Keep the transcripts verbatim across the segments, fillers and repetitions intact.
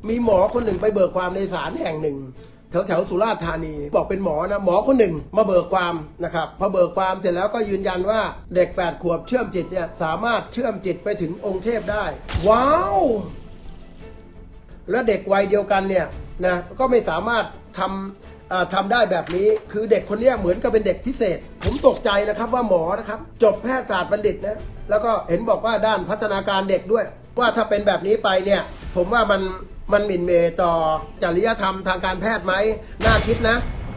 มีหมอคนหนึ่งไปเบิกความในศาลแห่งหนึ่งแถวแถวสุราษฎร์ธานีบอกเป็นหมอนะหมอคนหนึ่งมาเบิกความนะครับพอเบิกความเสร็จแล้วก็ยืนยันว่าเด็กแปดขวบเชื่อมจิตเนี่ยสามารถเชื่อมจิตไปถึงองค์เทพได้ว้าวและเด็กวัยเดียวกันเนี่ยนะก็ไม่สามารถทำทำได้แบบนี้คือเด็กคนนี้เหมือนกับเป็นเด็กพิเศษผมตกใจนะครับว่าหมอนะครับจบแพทยศาสตร์บัณฑิตนะแล้วก็เห็นบอกว่าด้านพัฒนาการเด็กด้วยว่าถ้าเป็นแบบนี้ไปเนี่ยผมว่ามันมันหมิ่นเหม่ต่อจริยธรรมทางการแพทย์ไหมน่าคิดนะ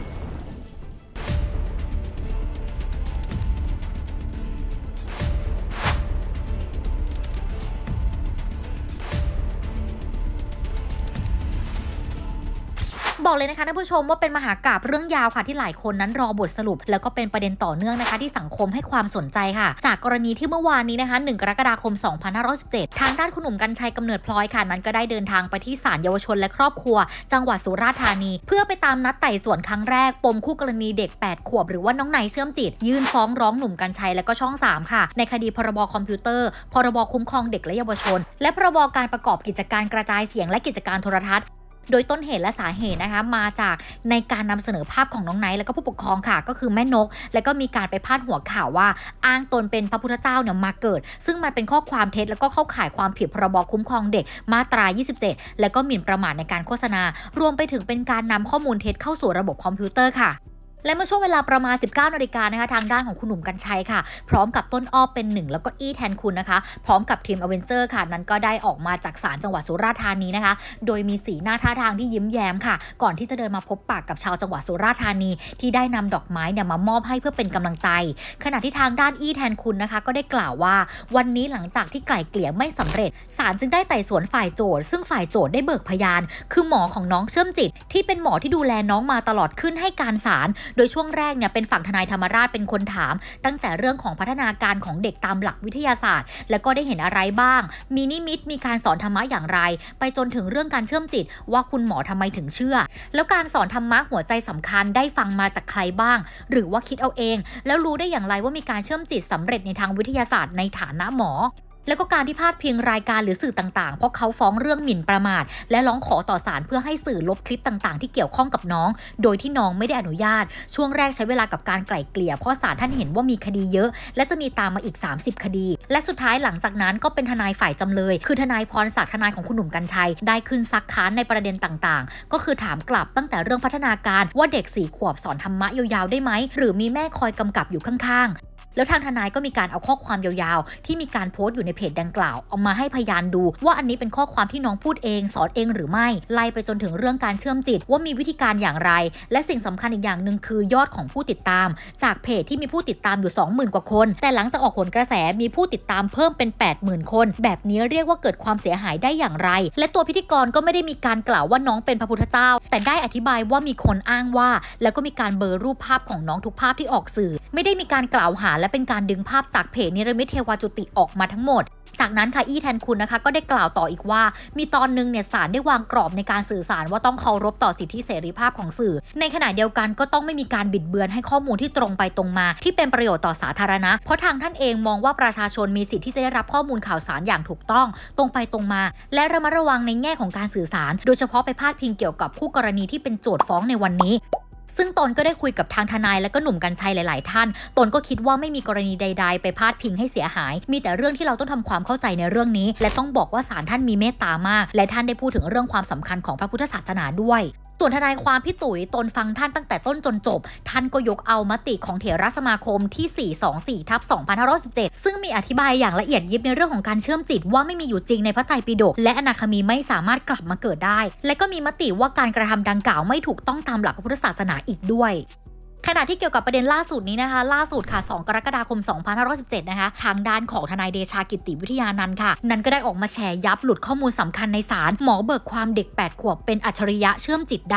บอกเลยนะคะท่านผู้ชมว่าเป็นมหากาพย์เรื่องยาวค่ะที่หลายคนนั้นรอบทสรุปแล้วก็เป็นประเด็นต่อเนื่องนะคะที่สังคมให้ความสนใจค่ะจากกรณีที่เมื่อวานนี้นะคะหนึ่งกรกฎาคมสองพันห้าร้อยสิบเจ็ดทางด้านคุณหนุ่มกรรชัยกำเนิดพลอยค่ะนั้นก็ได้เดินทางไปที่ศาลเยาวชนและครอบครัวจังหวัดสุราษฎร์ธานีเพื่อไปตามนัดไต่สวนครั้งแรกปมคู่กรณีเด็กแปดขวบหรือว่าน้องไนเชื่อมจิตยื่นฟ้องร้องหนุ่มกรรชัยและก็ช่องสามค่ะในคดีพรบคอมพิวเตอร์พรบคุ้มครองเด็กและเยาวชนและพรบการประกอบกิจการกระจายเสียงและกิจการโทรทัศน์โดยต้นเหตุและสาเหตุนะคะมาจากในการนำเสนอภาพของน้องไนท์แล้วก็ผู้ปกครองค่ะก็คือแม่นกแล้วก็มีการไปพาดหัวข่าวว่าอ้างตนเป็นพระพุทธเจ้าเนี่ยมาเกิดซึ่งมันเป็นข้อความเท็จแล้วก็เข้าข่ายความผิดพรบคุ้มครองเด็กมาตรายี่สิบเจ็ดแล้วก็หมิ่นประมาทในการโฆษณารวมไปถึงเป็นการนำข้อมูลเท็จเข้าสู่ระบบคอมพิวเตอร์ค่ะและเมื่อช่วงเวลาประมาณ สิบเก้านาฬิกานะคะทางด้านของคุณหนุ่มกรรชัยค่ะพร้อมกับต้นอ้อเป็นหนึ่งแล้วก็อี้แทนคุณนะคะพร้อมกับทีมอเวนเจอร์ค่ะนั้นก็ได้ออกมาจากศาลจังหวัดสุราษฎร์ธานีนะคะโดยมีสีหน้าท่าทางที่ยิ้มแย้มค่ะก่อนที่จะเดินมาพบปากกับชาวจังหวัดสุราษฎร์ธานีที่ได้นำดอกไม้เนี่ยมามอบให้เพื่อเป็นกำลังใจขณะที่ทางด้านอี้แทนคุณนะคะก็ได้กล่าวว่าวันนี้หลังจากที่ไกล่เกลี่ยไม่สำเร็จศาลจึงได้ไต่สวนฝ่ายโจทย์ซึ่งฝ่ายโจทย์ได้เบิกพยานคือหมอของน้องเชื่อมจิตที่เป็นหมอที่ดูแลน้องมาตลอดขึ้นให้การศาลโดยช่วงแรกเนี่ยเป็นฝั่งทนายธรรมราชเป็นคนถามตั้งแต่เรื่องของพัฒนาการของเด็กตามหลักวิทยาศาสตร์แล้วก็ได้เห็นอะไรบ้างมีนิมิตมีการสอนธรรมะอย่างไรไปจนถึงเรื่องการเชื่อมจิตว่าคุณหมอทำไมถึงเชื่อแล้วการสอนธรรมะหัวใจสำคัญได้ฟังมาจากใครบ้างหรือว่าคิดเอาเองแล้วรู้ได้อย่างไรว่ามีการเชื่อมจิตสำเร็จในทางวิทยาศาสตร์ในฐานะหมอแล้วก็การที่พาดพิงรายการหรือสื่อต่างๆเพราะเขาฟ้องเรื่องหมิ่นประมาทและร้องขอต่อศาลเพื่อให้สื่อลบคลิปต่างๆที่เกี่ยวข้องกับน้องโดยที่น้องไม่ได้อนุญาตช่วงแรกใช้เวลากับการไกล่เกลี่ยเพราะศาลท่านเห็นว่ามีคดีเยอะและจะมีตามมาอีกสามสิบคดีและสุดท้ายหลังจากนั้นก็เป็นทนายฝ่ายจำเลยคือทนายพรศักดิ์ทนายของคุณหนุ่มกรรชัยได้ขึ้นซักค้านในประเด็นต่างๆก็คือถามกลับตั้งแต่เรื่องพัฒนาการว่าเด็กสี่ขวบสอนธรรมะยาวๆได้ไหมหรือมีแม่คอยกำกับอยู่ข้างๆแล้วทางทนายก็มีการเอาข้อความยาวๆที่มีการโพสต์อยู่ในเพจดังกล่าวเอามาให้พยานดูว่าอันนี้เป็นข้อความที่น้องพูดเองสอนเองหรือไม่ไล่ไปจนถึงเรื่องการเชื่อมจิตว่ามีวิธีการอย่างไรและสิ่งสำคัญอีกอย่างหนึ่งคือยอดของผู้ติดตามจากเพจที่มีผู้ติดตามอยู่ สองหมื่น กว่าคนแต่หลังจากออกผลกระแสมีผู้ติดตามเพิ่มเป็น แปดหมื่น คนแบบนี้เรียกว่าเกิดความเสียหายได้อย่างไรและตัวพิธีกรก็ไม่ได้มีการกล่าวว่าน้องเป็นพระพุทธเจ้าแต่ได้อธิบายว่ามีคนอ้างว่าแล้วก็มีการเบลอรูปภาพของน้องทุกภาพที่ออกสื่อไม่ได้มีการกล่าวหาและเป็นการดึงภาพจากเพจนิรมิตเทวาจุติออกมาทั้งหมดจากนั้นค่ะอี้แทนคุณนะคะก็ได้กล่าวต่ออีกว่ามีตอนนึงเนี่ยศาลได้วางกรอบในการสื่อสารว่าต้องเคารพต่อสิทธิเสรีภาพของสื่อในขณะเดียวกันก็ต้องไม่มีการบิดเบือนให้ข้อมูลที่ตรงไปตรงมาที่เป็นประโยชน์ต่อสาธารณะเพราะทางท่านเองมองว่าประชาชนมีสิทธิที่จะได้รับข้อมูลข่าวสารอย่างถูกต้องตรงไปตรงมาและระมัดระวังในแง่ของการสื่อสารโดยเฉพาะไปพาดพิงเกี่ยวกับคู่กรณีที่เป็นโจทก์ฟ้องในวันนี้ซึ่งตนก็ได้คุยกับทางทนายและก็หนุ่มกรรชัยหลายๆท่านตนก็คิดว่าไม่มีกรณีใดๆไปพาดพิงให้เสียหายมีแต่เรื่องที่เราต้องทำความเข้าใจในเรื่องนี้และต้องบอกว่าศาลท่านมีเมตตามากและท่านได้พูดถึงเรื่องความสำคัญของพระพุทธศาสนาด้วยส่วนทนายความพี่ตุ๋ยตนฟังท่านตั้งแต่ต้นจนจบท่านก็ยกเอามติของเถรสมาคมที่ สี่สองสี่ ทับ สองพันห้าร้อยสิบเจ็ด ซึ่งมีอธิบายอย่างละเอียดยิบในเรื่องของการเชื่อมจิตว่าไม่มีอยู่จริงในพระไตรปิฎกและอนาคามีไม่สามารถกลับมาเกิดได้และก็มีมติว่าการกระทำดังกล่าวไม่ถูกต้องตามหลักพระพุทธศาสนาอีกด้วยขณะที่เกี่ยวกับประเด็นล่าสุดนี้นะคะล่าสุดค่ะสองกรกฎาคมสองพันห้าร้อยสิบเจ็ดนะคะทางด้านของทนายเดชากิติวิทยานันท์ค่ะนั้นก็ได้ออกมาแชร์ยับหลุดข้อมูลสำคัญในศาลหมอเบิกความเด็กแปดขวบเป็นอัจฉริยะเชื่อมจิตได้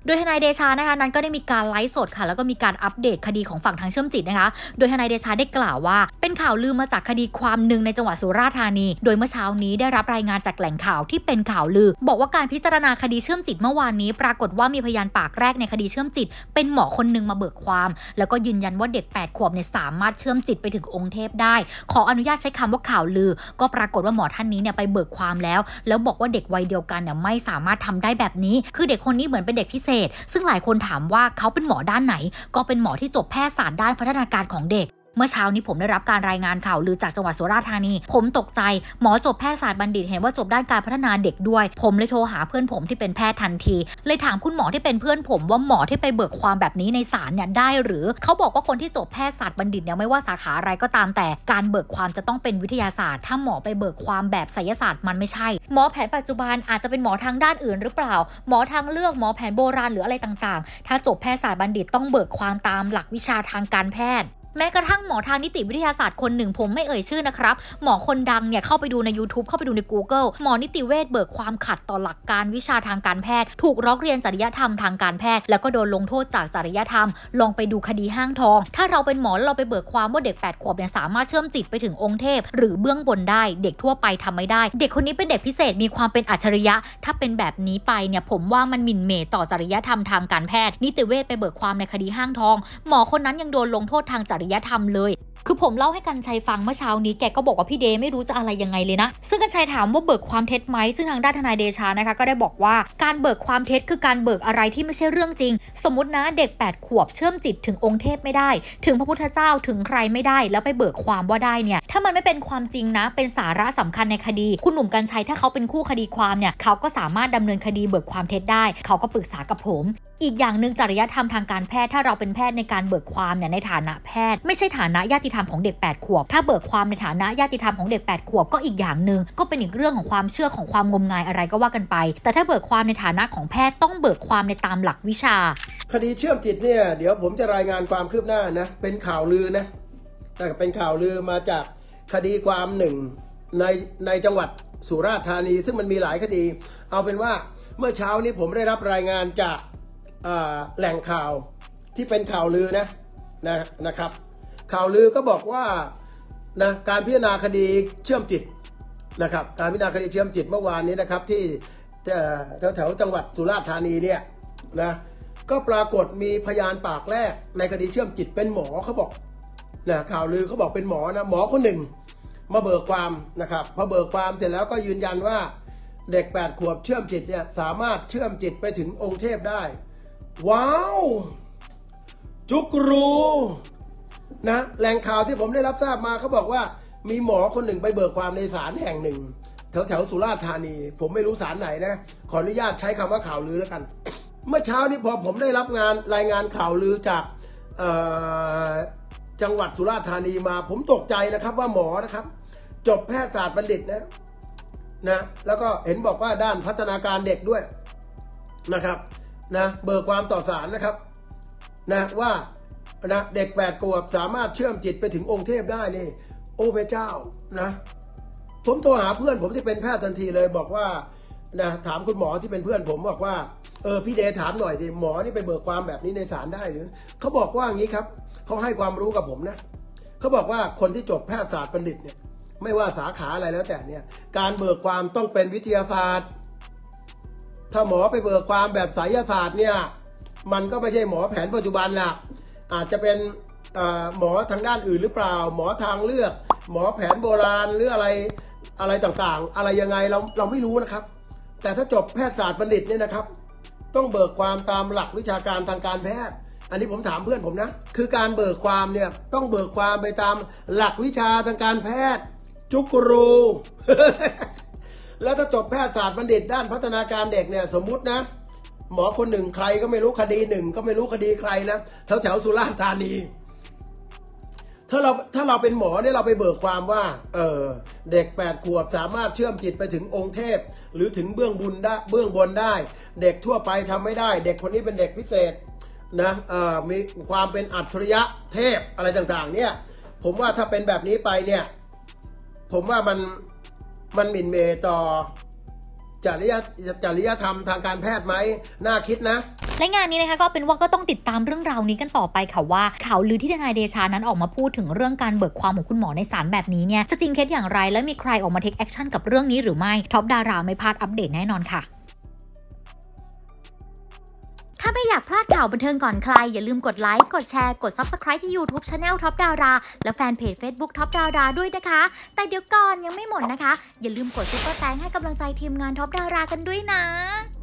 โดยทนายเดชานะคะนั้นก็ได้มีการไลฟ์สดค่ะแล้วก็มีการอัปเดตคดีของฝั่งทางเชื่อมจิตนะคะโดยทนายเดชาได้กล่าวว่าเป็นข่าวลือมาจากคดีความหนึ่งในจังหวัดสุราษฎร์ธานีโดยเมื่อเช้านี้ได้รับรายงานจากแหล่งข่าวที่เป็นข่าวลือบอกว่าการพิจารณาคดีเชื่อมจิตเมื่อวานนี้ปรากฏว่ามีพยานปากแรกในคดีเชื่อมจิตเป็นหมอคนนึงมาเบิกความแล้วก็ยืนยันว่าเด็กแปดขวบเนี่ยสามารถเชื่อมจิตไปถึงองค์เทพได้ขออนุญาตใช้คำว่าข่าวลือก็ปรากฏว่าหมอท่านนี้เนี่ยไปเบิกความแล้วแล้วบอกว่าเด็กวัยเดียวกันเนี่ยไม่สามารถทำได้แบบนี้คือเด็กคนนี้เหมือนเป็นเด็กพิเศษซึ่งหลายคนถามว่าเขาเป็นหมอด้านไหนก็เป็นหมอที่จบแพทยศาสตร์ด้านพัฒนาการของเด็กเมื่อเช้านี้ผมได้รับการรายงานข่าวลือจากจังหวัดสุราษฎร์ธานีผมตกใจหมอจบแพทยศาสตร์บัณฑิตเห็นว่าจบด้านการพัฒนาเด็กด้วยผมเลยโทรหาเพื่อนผมที่เป็นแพทย์ทันทีเลยถามคุณหมอที่เป็นเพื่อนผมว่าหมอที่ไปเบิกความแบบนี้ในศาลเนี่ยได้หรือเขาบอกว่าคนที่จบแพทยศาสตร์บัณฑิตเนี่ยไม่ว่าสาขาอะไรก็ตามแต่การเบิกความจะต้องเป็นวิทยาศาสตร์ถ้าหมอไปเบิกความแบบไสยศาสตร์มันไม่ใช่หมอแผนปัจจุบันอาจจะเป็นหมอทางด้านอื่นหรือเปล่าหมอทางเลือกหมอแผนโบราณหรืออะไรต่างๆถ้าจบแพทยศาสตร์บัณฑิตต้องเบิกความตามหลักวิชาทางการแพทย์แม้กระทั่งหมอทางนิติวิทยาศาสตร์คนหนึ่งผมไม่เอ่ยชื่อนะครับหมอคนดังเนี่ยเข้าไปดูใน YouTube เข้าไปดูใน Google หมอนิติเวชเบิกความขัดต่อหลักการวิชาทางการแพทย์ถูกร้องเรียนจริยธรรมทางการแพทย์แล้วก็โดนลงโทษจากจริยธรรมลองไปดูคดีห้างทองถ้าเราเป็นหมอแล้วเราไปเบิกความว่าเด็กแปดขวบเนี่ยสามารถเชื่อมจิตไปถึงองค์เทพหรือเบื้องบนได้เด็กทั่วไปทำไม่ได้เด็กคนนี้เป็นเด็กพิเศษมีความเป็นอัจฉริยะถ้าเป็นแบบนี้ไปเนี่ยผมว่ามันหมิ่นเหม่ต่อจริยธรรมทางการแพทย์นิติเวชไปเบิกความในคดีห้างทองหมอคนนั้นยังโดนลงโทษทางจริยธรรมเลยคือผมเล่าให้กันชัยฟังเมื่อเช้านี้แกก็บอกว่าพี่เดไม่รู้จะอะไรยังไงเลยนะซึ่งกันชัยถามว่าเบิกความเท็จไหมซึ่งทางด้านทนายเดชานะคะก็ได้บอกว่าการเบิกความเท็จคือการเบิกอะไรที่ไม่ใช่เรื่องจริงสมมตินะเด็กแปดขวบเชื่อมจิตถึงองค์เทพไม่ได้ถึงพระพุทธเจ้าถึงใครไม่ได้แล้วไปเบิกความว่าได้เนี่ยถ้ามันไม่เป็นความจริงนะเป็นสาระสำคัญในคดีคุณหนุ่มกัญชัยถ้าเขาเป็นคู่คดีความเนี่ยเขาก็สามารถดำเนินคดีเบิกความเท็จได้เขาก็ปรึกษากับผมอีกอย่างหนึ่งจริยธรรมทางการแพทย์ถ้าเราเป็นแพทย์ในการเบิกความเนี่ยในฐานะแพทย์ไม่ใช่ฐานะญาติธรรมของเด็กแปดขวบถ้าเบิกความในฐานะญาติธรรมของเด็กแปดขวบก็อีกอย่างหนึ่งก็เป็นอีกเรื่องของความเชื่อของความงมงายอะไรก็ว่ากันไปแต่ถ้าเบิกความในฐานะของแพทย์ต้องเบิกความในตามหลักวิชาคดีเชื่อมจิตเนี่ยเดี๋ยวผมจะรายงานความคืบหน้านะเป็นข่าวลือนะแต่เป็นข่าวลือมาจากคดีความหนึ่งในในจังหวัดสุราษฎร์ธานีซึ่งมันมีหลายคดีเอาเป็นว่าเมื่อเช้านี้ผมได้รับรายงานจากแหล่งข่าวที่เป็นข่าวลือนะนะนะครับข่าวลือก็บอกว่านะการพิจารณาคดีเชื่อมจิตนะครับการพิจารณาคดีเชื่อมจิตเมื่อวานนี้นะครับที่แถวแถวจังหวัดสุราษฎร์ธานีเนี่ยนะก็ปรากฏมีพยานปากแรกในคดีเชื่อมจิตเป็นหมอเขาบอกนะข่าวลือเขาบอกเป็นหมอนะหมอคนหนึ่งมาเบิกความนะครับพอเบิกความเสร็จแล้วก็ยืนยันว่าเด็กแปดขวบเชื่อมจิตเนี่ยสามารถเชื่อมจิตไปถึงองค์เทพได้ว้าวจุกรูนะแหล่งข่าวที่ผมได้รับทราบมาเขาบอกว่ามีหมอคนหนึ่งไปเบิกความในศาลแห่งหนึ่งแถวแถวสุราษฎร์ธานีผมไม่รู้ศาลไหนนะขออนุญาตใช้คำว่าข่าวลือแล้วกัน เมื่อเช้านี้พอผมได้รับงานรายงานข่าวลือจากจังหวัดสุราษฎร์ธานีมาผมตกใจนะครับว่าหมอนะครับจบแพทยศาสตร์บัณฑิตนะนะแล้วก็เห็นบอกว่าด้านพัฒนาการเด็กด้วยนะครับนะเบิกความต่อศาลนะครับนะว่านะเด็กแปดขวบสามารถเชื่อมจิตไปถึงองค์เทพได้นี่โอ้พระเจ้านะผมโทรหาเพื่อนผมที่เป็นแพทย์ทันทีเลยบอกว่านะถามคุณหมอที่เป็นเพื่อนผมบอกว่าเออพี่เดถามหน่อยสิหมอนี่ไปเบิกความแบบนี้ในศาลได้หรือเขาบอกว่าอย่างนี้ครับเขาให้ความรู้กับผมนะเขาบอกว่าคนที่จบแพทยศาสตร์บัณฑิตเนี่ยไม่ว่าสาขาอะไรแล้วแต่เนี่ยการเบิกความต้องเป็นวิทยาศาสตร์ถ้าหมอไปเบิกความแบบไสยศาสตร์เนี่ยมันก็ไม่ใช่หมอแผนปัจจุบันละอาจจะเป็นหมอทางด้านอื่นหรือเปล่าหมอทางเลือกหมอแผนโบราณหรืออะไรอะไรต่างๆอะไรยังไงเราเราไม่รู้นะครับแต่ถ้าจบแพทยศาสตร์บัณฑิตเนี่ยนะครับต้องเบิกความตามหลักวิชาการทางการแพทย์อันนี้ผมถามเพื่อนผมนะคือการเบิกความเนี่ยต้องเบิกความไปตามหลักวิชาทางการแพทย์จุกรู แล้วถ้าจบแพทยศาสตร์บัณฑิตด้านพัฒนาการเด็กเนี่ยสมมุตินะหมอคนหนึ่งใครก็ไม่รู้คดีหนึ่งก็ไม่รู้คดีใครนะแถวแถวสุราษฎร์ธานีถ้าเราถ้าเราเป็นหมอเนี่ยเราไปเบิกความว่าเออเด็กแปดขวบสามารถเชื่อมจิตไปถึงองค์เทพหรือถึงเบื้องบุญได้เบื้องบนได้เด็กทั่วไปทำไม่ได้เด็กคนนี้เป็นเด็กพิเศษนะเอ่อมีความเป็นอัจฉริยะเทพอะไรต่างๆเนี่ยผมว่าถ้าเป็นแบบนี้ไปเนี่ยผมว่ามันมันหมิ่นเหม่ต่อจริยจริยธรรมทางการแพทย์ไหมน่าคิดนะและงานนี้นะคะก็เป็นว่าก็ต้องติดตามเรื่องราวนี้กันต่อไปค่ะว่าข่าวลือที่ทนายเดชานั้นออกมาพูดถึงเรื่องการเบิกความของคุณหมอในศาลแบบนี้เนี่ยจะจริงเท็จอย่างไรและมีใครออกมาเทคแอคชั่นกับเรื่องนี้หรือไม่ท็อปดาราไม่พลาดอัปเดตแน่นอนค่ะถ้าไม่อยากพลาดข่าวบันเทิงก่อนใครอย่าลืมกดไลค์กดแชร์กด ซับสไครบ์ ที่ ยูทูบ Channel ท็อปดาราและแฟนเพจ Facebook ท็อปดาราด้วยนะคะแต่เดี๋ยวก่อนยังไม่หมดนะคะอย่าลืมกดซุปเปอร์แตงให้กำลังใจทีมงานท็อปดารากันด้วยนะ